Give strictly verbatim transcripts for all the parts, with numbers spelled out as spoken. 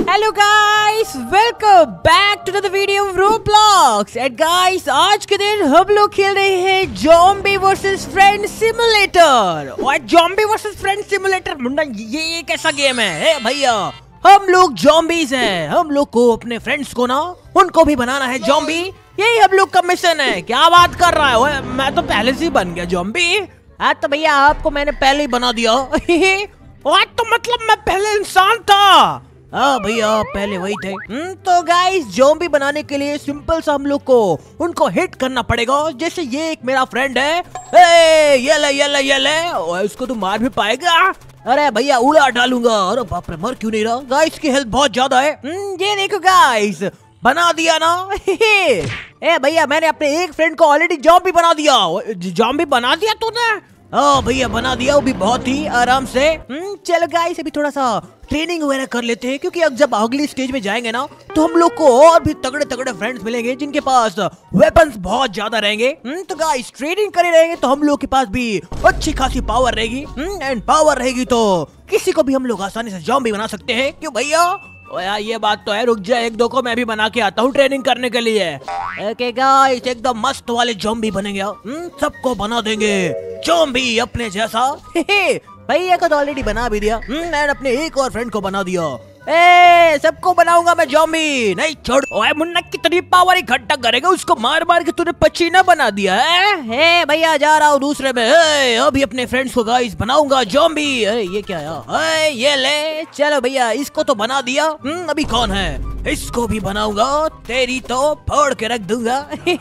Hello guys, welcome back to the video of Roblox. And guys, आज के दिन हम लोग खेल रहे हैं ज़ॉम्बी वर्सेस फ्रेंड सिमुलेटर। और ज़ॉम्बी वर्सेस फ्रेंड सिमुलेटर मुंडा, ये एक ऐसा गेम है भैया, हम लोग ज़ॉम्बीज हैं। हम लोग को अपने फ्रेंड्स को ना, उनको भी बनाना है ज़ॉम्बी। यही हम लोग का मिशन है। क्या बात कर रहा है ओए, मैं तो पहले से ही बन गया ज़ॉम्बी। हाँ तो भैया, आपको मैंने पहले ही बना दिया। और तो मतलब मैं पहले इंसान था। हाँ भैया, पहले वही थे। हम्म तो गाइस, ज़ॉम्बी बनाने के लिए सिंपल सा हम लोग को उनको हिट करना पड़ेगा। जैसे ये एक मेरा फ्रेंड है, ए, ये ले ये ले ये ले, और उसको तो मार भी पाएगा। अरे भैया, उड़ा डालूंगा। अरे बाप रे, मर क्यों नहीं रहा? गाइस की हेल्थ बहुत ज्यादा है। ये देखो गाइस, बना दिया ना। ए भैया, मैंने अपने एक फ्रेंड को ऑलरेडी ज़ॉम्बी बना दिया। ज़ॉम्बी बना दिया तूने? हाँ भैया, बना दिया, वो भी बहुत ही आराम से। चलो गाइस, अभी थोड़ा सा ट्रेनिंग वगैरह कर लेते हैं, क्योंकि अब जब अगली स्टेज में जाएंगे ना, तो हम लोग को और भी तगड़े तगड़े फ्रेंड्स मिलेंगे जिनके पास वेपन्स बहुत ज्यादा रहेंगे। तो गाइस, ट्रेनिंग करे रहेंगे तो हम लोग के पास भी अच्छी खासी पावर रहेगी। एंड पावर रहेगी तो किसी को भी हम लोग आसानी से ज़ॉम्बी बना सकते हैं। क्यों भैया? यार ये बात तो है। रुक जा, एक दो को मैं भी बना के आता हूँ ट्रेनिंग करने के लिए। ओके गाइस, एकदम मस्त वाले ज़ॉम्बी बनेंगे। सबको बना देंगे ज़ॉम्बी अपने जैसा। भैया को तो ऑलरेडी बना भी दिया। मैंने अपने एक और फ्रेंड को बना दिया। ए, सबको बनाऊंगा मैं ज़ॉम्बी। नहीं छोड़। ओए मुन्ना, कितनी पावर इकट्ठा करेगा? उसको मार मार के तूने पचीना बना दिया है। हे भैया, जा रहा हूँ दूसरे में। ए, अभी अपने फ्रेंड्स को गाइस बनाऊंगा ज़ॉम्बी। अरे ये क्या है? ये ले, चलो भैया, इसको तो बना दिया। अभी कौन है? इसको भी बनाऊंगा, तेरी तो फोड़ के रख दूंगा।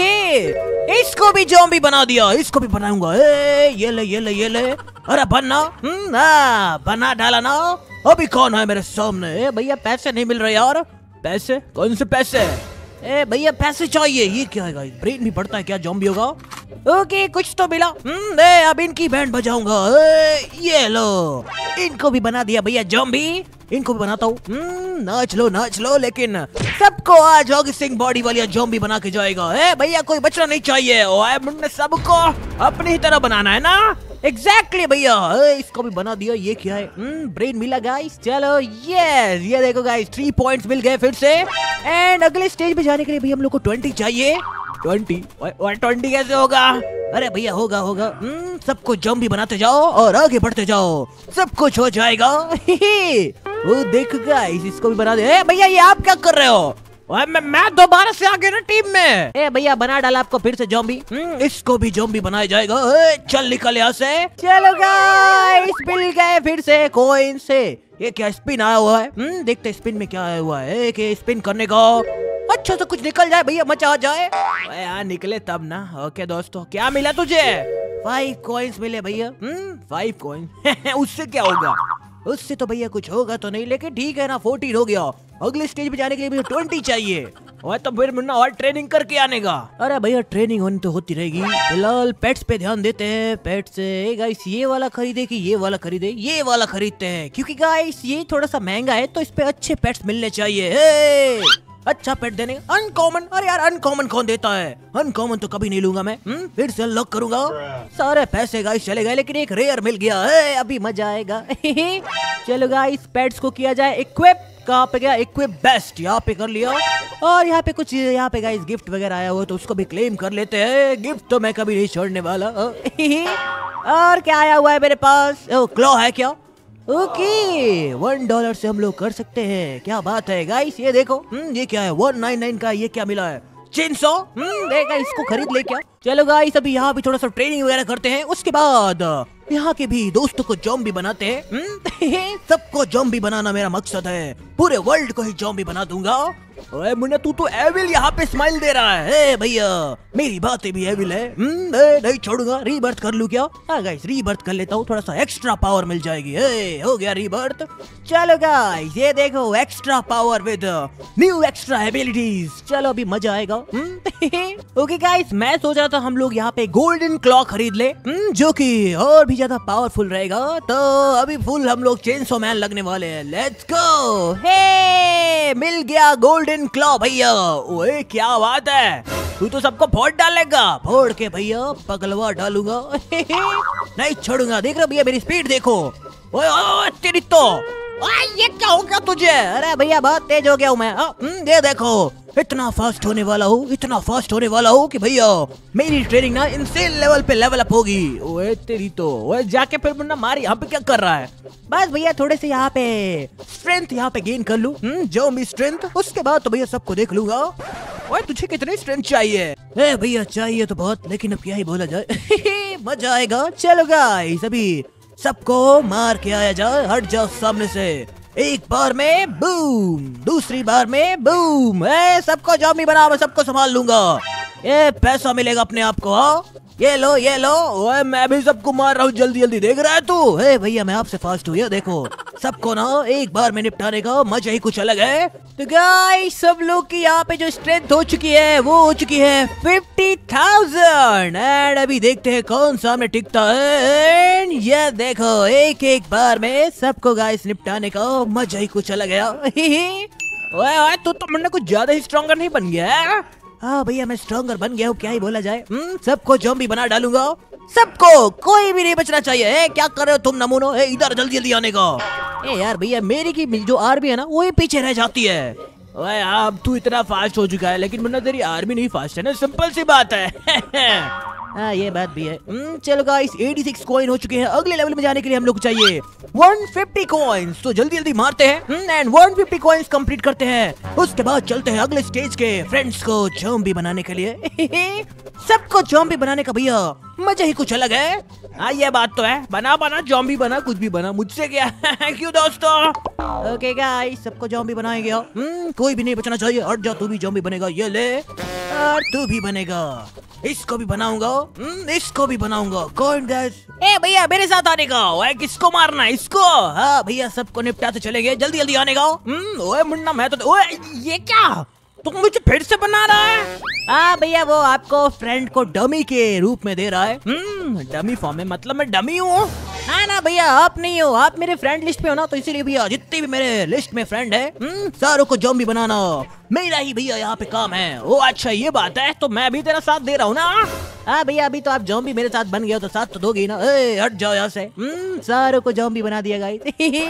इसको भी ज़ॉम्बी बना दिया, इसको भी बनाऊंगा। ये ले ये ले ये ले। अरे बनना, आ, बना डाला ना। अभी कौन है मेरे सामने? ए भैया, पैसे नहीं मिल रहे यार। पैसे? कौन से पैसे? ए भैया, पैसे चाहिए। ये क्या है गाइस? ब्रेन भी पड़ता है क्या ज़ॉम्बी होगा? ओके, कुछ तो मिला। हम्म अब इनकी बैंड बजाऊंगा। ये लो, इनको भी बना दिया भैया ज़ॉम्बी। इनको भी बनाता हूँ। नाच लो नाच लो, लेकिन सबको आज होगी सिंह बॉडी वाली ज़ॉम्बी बना के जाएगा। ए भैया, कोई बचना नहीं चाहिए। ओए मुन्ने, सबको अपनी ही तरह बनाना है ना? एग्जैक्टली भैया, इसको भी बना दिया। ये क्या है? ब्रेन मिला गाइस। चलो यस, ये देखो गाइस, थ्री पॉइंट्स मिल गए फिर से। एंड अगले स्टेज पे जाने के लिए भैया हम लोग को ट्वेंटी चाहिए। ट्वेंटी? और ट्वेंटी कैसे होगा? अरे भैया, होगा होगा। सबको ज़ॉम्बी बनाते जाओ और आगे बढ़ते जाओ, सब कुछ हो जाएगा। वो देखो गाइस, इसको भी बना दे। ए भैया, ये आप क्या कर रहे हो? मैं मैं दोबारा से आ गया ना टीम में। ए भैया, बना डाला आपको फिर से ज़ॉम्बी। इसको भी ज़ॉम्बी बनाया जाएगा। ए, चल निकल यहाँ से। चलो गाइस, मिल गए फिर से कॉइन से। ये क्या स्पिन आया हुआ है? हम्म देखते स्पिन में क्या आया हुआ है। एक स्पिन करने का अच्छा तो कुछ निकल जाए भैया, मचा आ जाए। यार निकले तब ना। ओके दोस्तों, क्या मिला तुझे? फाइव कॉइन्स मिले भैया। Hmm five coin. उससे क्या होगा? उससे तो भैया कुछ होगा तो नहीं, लेकिन ठीक है ना, फोर्टीन हो गया। अगले स्टेज पे जाने के लिए भैया ट्वेंटी चाहिए। और तो फिर मुन्ना और ट्रेनिंग करके आने का। अरे भैया, ट्रेनिंग होनी तो होती रहेगी। फिलहाल पेट्स पे ध्यान देते हैं। पेट्स गाइस, ये वाला खरीदे कि ये वाला खरीदे? ये वाला खरीदते हैं, क्योंकि गाइस ये थोड़ा सा महंगा है, तो इस पे अच्छे पेट्स मिलने चाहिए। अच्छा पेट देने। अनकॉमन? अरे यार, अनकॉमन कौन देता है? अनकॉमन तो कभी नहीं लूंगा मैं। हम्म फिर से अनलॉक करूंगा। सारे पैसे गाइस चले गए, लेकिन एक रेयर मिल गया है। अभी मजा आएगा। चलो गाइस, पेट्स को किया जाए इक्विप। कहाँ पे गया? इक्विप बेस्ट, यहाँ पे कर लिया। और यहाँ पे कुछ, यहाँ पे गाइस गिफ्ट वगैरह आया हुआ, तो उसको भी क्लेम कर लेते हैं। गिफ्ट तो मैं कभी नहीं छोड़ने वाला। और क्या आया हुआ है मेरे पास? ओ, क्लॉ है क्या? ओके, वन डॉलर से हम लोग कर सकते हैं। क्या बात है गाइस, ये देखो। हम्म ये क्या है? वन नाइन नाइन का। ये क्या मिला है? चेनसॉ। हम्म देखा, इसको खरीद ले क्या? चलो गाइस, अभी यहाँ भी थोड़ा सा ट्रेनिंग वगैरह करते हैं। उसके बाद यहाँ के भी दोस्तों को ज़ॉम्बी बनाते हैं। सबको ज़ॉम्बी बनाना मेरा मकसद है। पूरे वर्ल्ड को ही ज़ॉम्बी बना दूंगा। ओए मुन्ना, तू तो एविल यहाँ पे स्माइल दे रहा है। भैया, मेरी बातें भी एविल है। नहीं छोड़ूंगा। रीबर्थ कर लूं क्या? हाँ गाइस, रीबर्थ कर लेता हूँ, थोड़ा सा एक्स्ट्रा पावर मिल जाएगी। ए, हो गया रीबर्थ। चलो गाइस, ये देखो, extra power with new extra abilities. चलो अभी मजा आएगा। ओके गाइस, मैं सोच रहा था हम लोग यहाँ पे गोल्डन क्लॉ खरीद ले, जो कि और भी ज्यादा पावरफुल रहेगा। तो अभी फुल हम लोग चेनसॉ मैन लगने वाले हैं। Let's go. हे, मिल गया गोल्डन क्लॉ भैया। ओए क्या बात है, तू तो सबको फोड़ डालेगा। फोड़ के भैया पगलवा डालूंगा। नहीं छोड़ूंगा। देख रहे भैया, मेरी स्पीड देखो। ओए ओए, तेरी तो आ, ये क्या हो गया तुझे? अरे भैया बहुत तेज हो गया हूँ मैं। आ, ये देखो इतना फास्ट होने वाला हूँ, इतना फास्ट होने वाला हूँ कि भैया मेरी ट्रेनिंग ना इंसेन लेवल पे लेवल अप होगी। ओए तेरी तो ओए जाके फिर मुन्ना मार यहाँ पे क्या कर रहा है? बस भैया थोड़े से यहाँ पे स्ट्रेंथ यहाँ पे गेन कर लूँ, जो भी स्ट्रेंथ, उसके बाद तो भैया सबको देख लूंगा। ओए तुझे कितनी स्ट्रेंथ चाहिए? ए भैया चाहिए तो बहुत, लेकिन अब क्या ही बोला जाए। मजा आएगा। चलो गाइस अभी सबको मार के आया जाए। हट जाओ सामने से। एक बार में बूम, दूसरी बार में बूम। ए सबको जॉम्बी बना, मैं सबको संभाल लूंगा। ये पैसा मिलेगा अपने आप को। हाँ ये लो ये लो। ओए मैं भी सबको मार रहा हूँ, जल्दी जल्दी देख रहा है तू? ए भैया मैं आपसे फास्ट हूँ, ये देखो सबको ना एक बार में निपटाने का मजा ही कुछ अलग है। तो गाइस सब लोग की यहाँ पे जो स्ट्रेंथ हो चुकी है वो हो चुकी है फिफ्टी थाउजेंड। एंड अभी देखते हैं कौन सामने टिकता है। ये देखो एक एक बार में सबको गाइस निपटाने का मजा ही कुछ अलग है। ओए ओए तू तो मुन्ना कुछ ज्यादा ही स्ट्रॉन्गर नहीं बन गया है? हाँ भैया मैं स्ट्रॉन्गर बन गया हूँ, क्या ही बोला जाए। सबको ज़ॉम्बी बना डालूंगा, सबको, कोई भी नहीं बचना चाहिए। ए, क्या कर रहे हो तुम नमूनो? ए, इधर जल्दी जल्दी आने का। ए यार भैया मेरी की जो आर्मी है ना वो ही पीछे रह जाती है। ओए अब तू इतना फास्ट हो चुका है, लेकिन मुन्ना तेरी आर्मी नहीं फास्ट है ना, सिंपल सी बात है। हाँ ये बात भी है। चलो गाइस छियासी कॉइन हो चुके हैं। अगले लेवल में जाने के लिए हम लोग को चाहिए एक सौ पचास कॉइन्स, तो जल्दी जल्दी मारते हैं एंड एक सौ पचास कॉइन्स कंप्लीट करते हैं। उसके बाद चलते हैं अगले स्टेज के फ्रेंड्स को ज़ॉम्बी बनाने के लिए। सबको ज़ॉम्बी बनाने का भैया मजा ही कुछ अलग है। हाँ ये बात तो है, बना बना ज़ॉम्बी बना, कुछ भी बना, मुझसे क्या। क्यों दोस्तों? ओके गाइस सबको ज़ॉम्बी बनाएंगे। हम्म कोई भी नहीं बचना चाहिए। हट जा, तू भी ज़ॉम्बी बनेगा। ये ले, और तू भी बनेगा। इसको भी बनाऊंगा, इसको भी बनाऊंगा। कौन गाइस? ए भैया मेरे साथ आने का। ओए किसको मारना है? इसको। हाँ भैया सबको निपटाते चलेंगे, जल्दी जल्दी आने का। ओए मुन्ना मैं तो ओए ये क्या तुम मुझे फिर से बना रहा है? हाँ भैया वो आपको फ्रेंड को डमी के रूप में दे रहा है। हम्म डमी फॉर्म में, मतलब मैं डमी हूँ? हाँ ना भैया आप नहीं हो, आप मेरे फ्रेंड लिस्ट पे हो ना, तो इसीलिए भैया जितने भी मेरे लिस्ट में फ्रेंड है सारों को ज़ॉम्बी बनाना मेरा ही भैया यहाँ पे काम है। ओ अच्छा ये बात है, तो मैं भी तेरा साथ दे रहा हूँ ना। हाँ भैया अभी तो आप ज़ॉम्बी मेरे साथ बन गए हो, तो साथ तो दोगे ना। ए, हट जाओ यहाँ से। सारों को ज़ॉम्बी बना दिया गाइस।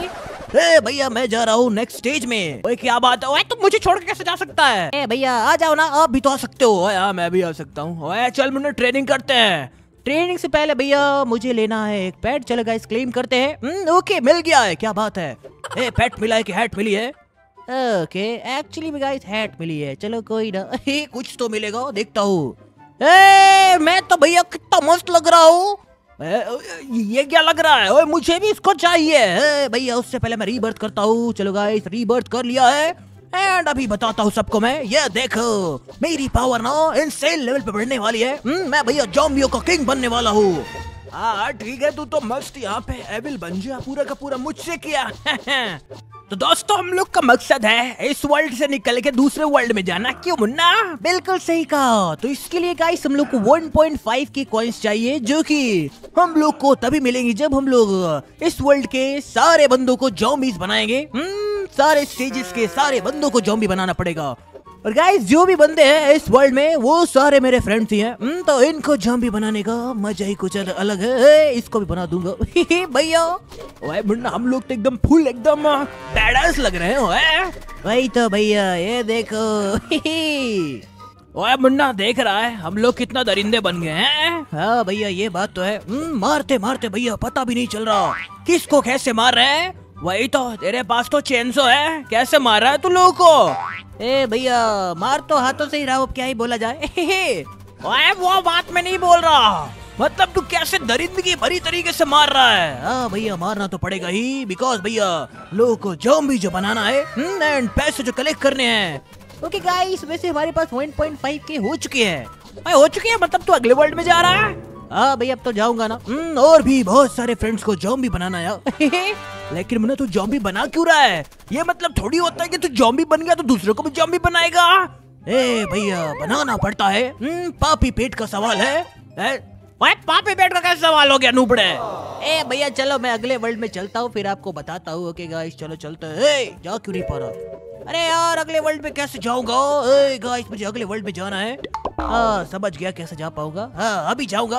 ए भैया मैं जा रहा हूँ नेक्स्ट स्टेज में। ओए क्या बात है? ओए तुम मुझे छोड़ के कैसे जा सकता है? ए भैया आ जाओ ना, आप भी तो आ सकते हो। ओए हाँ मैं भी आ सकता हूँ। ओए चल मुन्ना ट्रेनिंग करते हैं। ट्रेनिंग से पहले भैया मुझे लेना है एक पेट। चलो गाइस क्लेम करते हैं। ओके मिल गया है, क्या बात है। ए पेट मिला है कि हैट मिली है? ओके एक्चुअली में गाइस हैट मिली है। चलो कोई ना, कुछ तो मिलेगा, देखता हूँ। ए मैं तो भैया कितना मस्त लग रहा हूँ। ये क्या लग रहा है? ओए मुझे भी इसको चाहिए। भैया उससे पहले मैं रीबर्थ करता हूँ। चलो गाइस रीबर्थ कर लिया है एंड अभी बताता हूँ सबको मैं। ये देखो मेरी पावर ना इंसेन लेवल पे बढ़ने वाली है। मैं भैया ज़ॉम्बियों का किंग बनने वाला हूँ। हाँ ठीक है, तू तो मस्त यहाँ पे एविल बन जा, पूरा का पूरा मुझसे किया। तो दोस्तों हम लोग का मकसद है इस वर्ल्ड से निकल के दूसरे वर्ल्ड में जाना। क्यों मुन्ना? बिल्कुल सही कहा। तो इसके लिए गाइस हम लोग को वन पॉइंट फाइव की कॉइन्स चाहिए, जो कि हम लोग को तभी मिलेंगी जब हम लोग इस वर्ल्ड के सारे बंदों को ज़ॉम्बीज बनाएंगे। सारे स्टेजेस के सारे बंदों को ज़ॉम्बी बनाना पड़ेगा। और गाइस जो भी बंदे हैं इस वर्ल्ड में वो सारे मेरे फ्रेंड्स ही हैं। तो इनको ज़ॉम्बी बनाने का मजा ही कुछ अलग है। इसको भी बना दूंगा भैया। ओए मुन्ना हम लोग तो एकदम फुल एकदम बैडास लग रहे हैं। ओए वही तो भैया ये देखो। ओए मुन्ना देख रहा है हम लोग कितना दरिंदे बन गए हैं। हाँ भैया ये बात तो है। मारते मारते भैया पता भी नहीं चल रहा किसको कैसे मार रहे हैं। वही तो, तेरे पास तो चेनसो है, कैसे मार रहा है तू लोगों को? ए भैया मार तो हाथों से ही रहा, अब क्या ही बोला जाए। ओए वो बात मैं नहीं बोल रहा, मतलब तू कैसे दरिंदगी भरी तरीके से मार रहा है। हाँ भैया मारना तो पड़ेगा ही, बिकॉज भैया लोगों को ज़ॉम्बी जो बनाना है एंड पैसे जो कलेक्ट करने हैं। ओके गाइस वैसे हमारे पास वन पॉइंट फाइव के हो चुके हैं। हो चुके हैं मतलब तू अगले वर्ल्ड में जा रहा है? हाँ भैया अब तो जाऊंगा ना। और भी बहुत सारे फ्रेंड्स को ज़ॉम्बी बनाना है। लेकिन मुन्ना तू ज़ॉम्बी बना क्यों रहा है? ये मतलब थोड़ी होता है कि तू ज़ॉम्बी बन गया तो दूसरों को भी ज़ॉम्बी बनाएगा। ए भैया बनाना पड़ता है, पापी पेट का सवाल है। ए, पापी पेट का कैसा सवाल हो गया नूबड़े? ए भैया चलो मैं अगले वर्ल्ड में चलता हूँ, फिर आपको बताता हूँ। ओके गाइस चलो चलते हैं। जा क्यों नहीं पा रहा? अरे यार अगले वर्ल्ड में कैसे जाऊंगा? ए गाइस मुझे अगले वर्ल्ड में जाना है। हाँ समझ गया कैसे जा पाऊंगा। हाँ अभी जाऊंगा।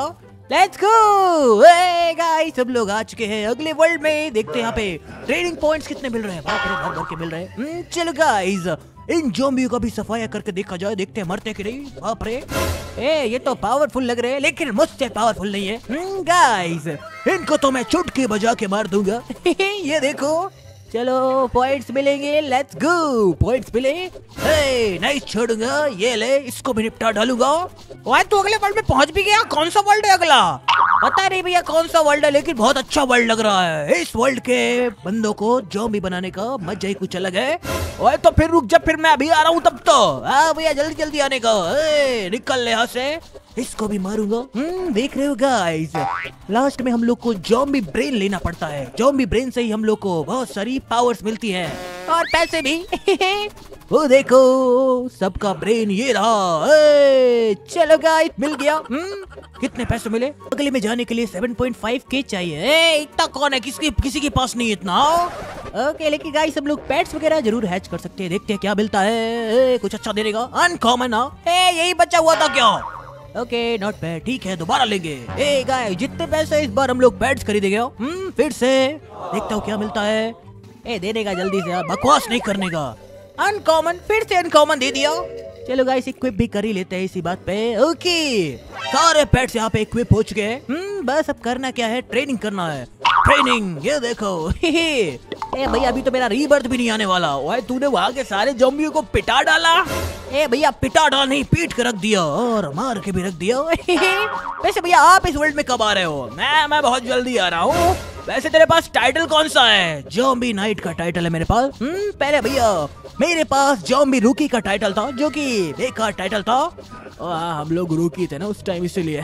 Let's go. हे गाइस सब लोग आ चुके हैं अगले वर्ल्ड में। देखते हैं यहाँ पे ट्रेनिंग पॉइंट्स कितने मिल रहे हैं। बाप रे भर भर के मिल रहे हैं। चलो गाइस इन ज़ॉम्बियों का भी सफाया करके देखा जाए, देखते हैं मरते कि नहीं। बाप रे ए ये तो पावरफुल लग रहे हैं लेकिन मुझसे पावरफुल नहीं है। गाइस इनको तो मैं चुटकी बजा के मार दूंगा। ये देखो चलो पॉइंट्स मिलेंगे। लेट्स गो पॉइंट्स मिले। हे नहीं छोड़ूंगा, ये ले इसको भी निपटा डालूंगा। ओए तू अगले वर्ल्ड में पहुंच भी गया? कौन सा वर्ल्ड है अगला? पता नहीं भैया कौन सा वर्ल्ड है लेकिन बहुत अच्छा वर्ल्ड लग रहा है। इस वर्ल्ड के बंदों को ज़ॉम्बी बनाने का मजा ही कुछ अलग है। ओए तो फिर रुक जा, फिर मैं अभी आ रहा हूँ तब तो। हाँ भैया जल्दी जल्दी आने का। ए, निकल ले यहाँ से, इसको भी मारूंगा। हम्म देख रहे हो गाइस लास्ट में हम लोग को ज़ॉम्बी ब्रेन लेना पड़ता है। ज़ॉम्बी ब्रेन से ही हम लोग को बहुत सारी पावर्स मिलती है और पैसे भी। वो देखो सबका ब्रेन ये रहा। ए, चलो गाइस मिल गया। हम्म कितने पैसे मिले? अगले में जाने के लिए सात पॉइंट पाँच के चाहिए। ए, इतना कौन है? किसकी किसी के पास नहीं इतना। ओके लेकिन गाइस हम लोग पेट्स वगैरह जरूर हैच कर सकते हैं। देखते हैं क्या मिलता है। ए, कुछ अच्छा देने का अनकॉमन। ए यही बचा हुआ था क्या? ओके नॉट बैड, ठीक है दोबारा लेंगे। ए गाइस जितने पैसे इस बार हम लोग पेट्स खरीदेंगे। हम्म फिर से देखता हूँ क्या मिलता है। ए देने का जल्दी से, बकवास नहीं करने का। अनकॉमन, फिर से अनकॉमन दे दिया। चलो गाइस इक्विप भी कर ही लेते हैं इसी बात पे। ओके सारे पेट्स यहाँ पे इक्विप हो चुके हैं। हम्म बस अब करना क्या है, ट्रेनिंग करना है। ट्रेनिंग ये देखो। ए भैया अभी तो मेरा रीबर्थ भी नहीं आने वाला। ओए तूने वहाँ के सारे ज़ॉम्बियों को पिटा डाला। ए भैया पिटा डाल नहीं, पीट के रख दिया और मार के भी रख दिया। वैसे भैया आप इस वर्ल्ड में कब आ रहे हो? मैं मैं बहुत जल्दी आ रहा हूँ। वैसे तेरे पास टाइटल कौन सा है? ज़ॉम्बी नाइट का टाइटल है मेरे पास। हम्म पहले भैया मेरे पास ज़ॉम्बी रूकी का टाइटल था जो कि बेकार टाइटल था। हम लोग रूकी थे ना उस टाइम इसीलिए।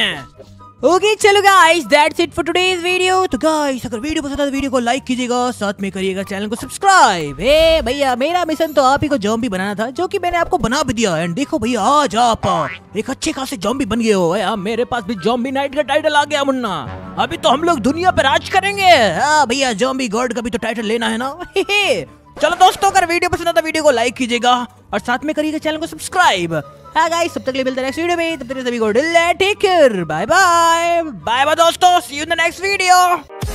ओके चलो guys that's it for today's video. तो गाइस अगर वीडियो पसंद आए तो वीडियो को लाइक कीजिएगा, साथ में करिएगा चैनल को सब्सक्राइब। ए भैया मेरा मिशन तो आप ही को ज़ॉम्बी बनाना था जो कि मैंने आपको बना भी दिया। एंड देखो भैया आज आप एक अच्छे खासे ज़ॉम्बी बन गए हो। यार मेरे पास भी ज़ॉम्बी नाइट का टाइटल आ गया मुन्ना। अभी तो हम लोग दुनिया पे राज करेंगे। हाँ भैया ज़ॉम्बी गॉड का भी तो टाइटल लेना है ना। चलो दोस्तों अगर वीडियो पसंद आता वीडियो को लाइक कीजिएगा और साथ में करिएगा चैनल को सब्सक्राइब। हाँ गाइस तब तक लिए मिलते हैं नेक्स्ट वीडियो में। तब तक सभी को take care, bye bye bye bye दोस्तों, see you in the next video.